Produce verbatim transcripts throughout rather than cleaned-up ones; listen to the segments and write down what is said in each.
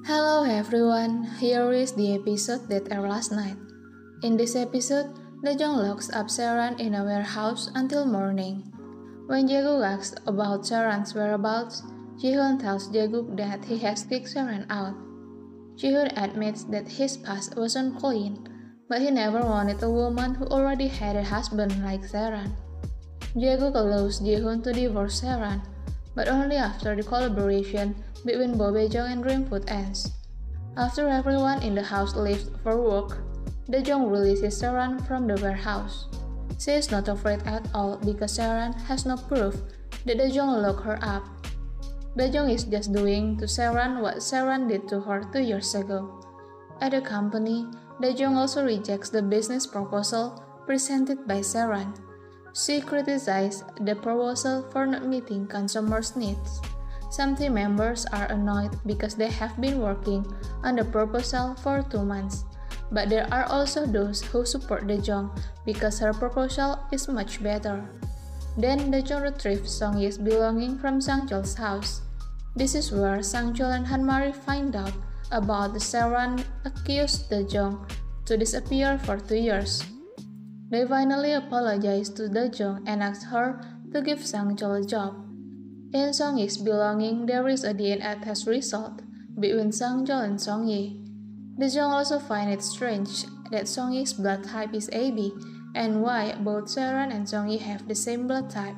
Hello everyone, here is the episode that aired last night. In this episode, Dajeong locks up Seran in a warehouse until morning. When Jaeguk asks about Seran's whereabouts, Jihoon tells Jaeguk that he has kicked Seran out. Jihoon admits that his past wasn't clean, but he never wanted a woman who already had a husband like Seran. Jaeguk allows Jihoon to divorce Seran, but only after the collaboration between Bo Baejong and Dreamfoot ends. After everyone in the house leaves for work, Dajeong releases Seran from the warehouse. She is not afraid at all because Seran has no proof that Dajeong locked her up. Dajeong is just doing to Seran what Seran did to her two years ago. At the company, Dajeong also rejects the business proposal presented by Seran. She criticized the proposal for not meeting consumers' needs. Some team members are annoyed because they have been working on the proposal for two months. But there are also those who support Dajeong because her proposal is much better. Then Dajeong retrieves Songye's belongings from Sangcheol's house. This is where Sangcheol and Hanmari find out about the Seran accused Dajeong to disappear for two years. They finally apologize to Dajeong and ask her to give Sangcheol a job. In Songye's belonging, there is a D N A test result between Sangcheol and Songye. Dajeong also finds it strange that Songye's blood type is A B and why both Seran and Songye have the same blood type.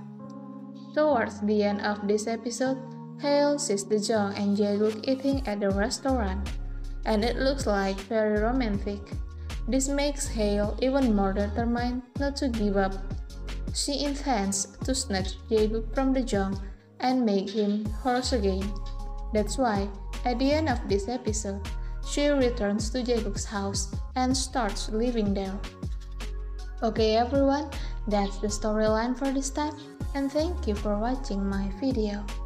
Towards the end of this episode, Haeil sees Dajeong and Jaeguk eating at the restaurant, and it looks like very romantic. This makes Haeil even more determined not to give up. She intends to snatch Jaeguk from Dajeong and make him hers again. That's why, at the end of this episode, she returns to Jaeguk's house and starts living there. Okay everyone, that's the storyline for this time, and thank you for watching my video.